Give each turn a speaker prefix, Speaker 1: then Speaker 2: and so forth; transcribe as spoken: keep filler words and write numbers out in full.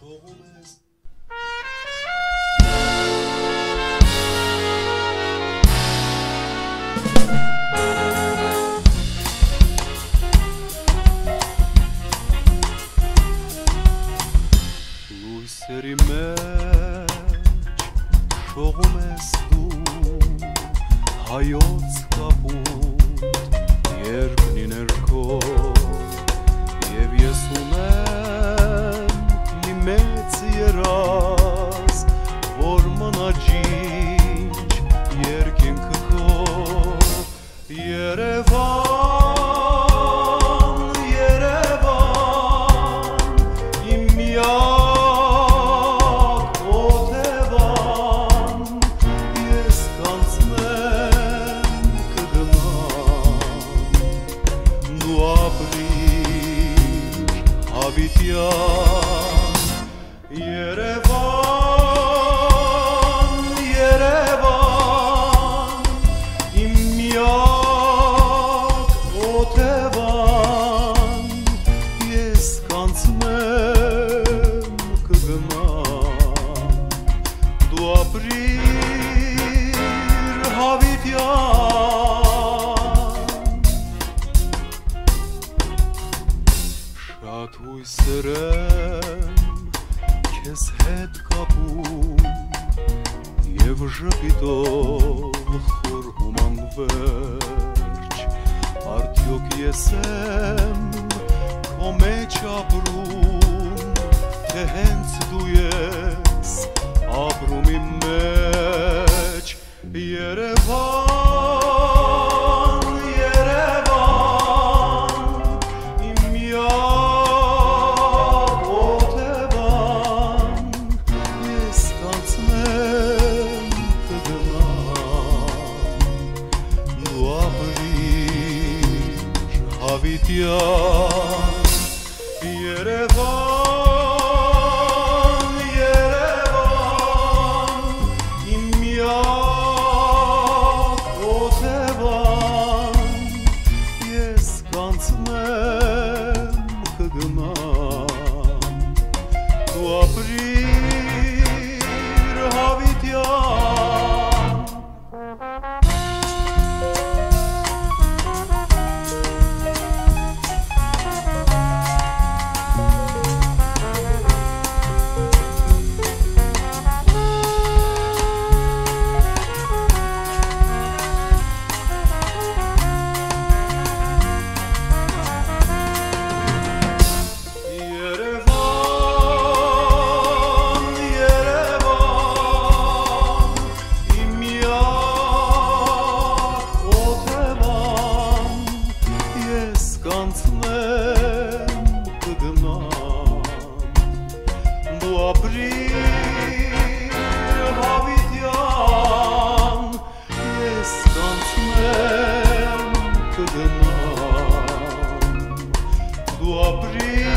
Speaker 1: Լույսերի մեջ շողում ես դու հայոց կապուտ երկնի ներքո և ես ունեմ մի մեծ երազ որ մնա ջինջ երկինքը քո Երևան Երևան, Երևան, իմ միակ օթևան, ես կանցնեմ կգնամ, դու ապրիր հավիտյան, շատ հույսեր Քեզ հետ կապում և ժպիտով խորհում անվերջ Արդյոք ես եմ քո մեջ ապրում թե հենց դու ես ապրում իմ մեջ Երևան, Երևան, իմ միակ օթևան Հավիտյան Երևան, Երևան, իմ միակ օթևան ես կանցնեմ կգնամ դու ապրիր հավիտյան կանցնեմ կգնամ դու ապրիր հավիտյան ես կանցնեմ կգնամ դու ապրիր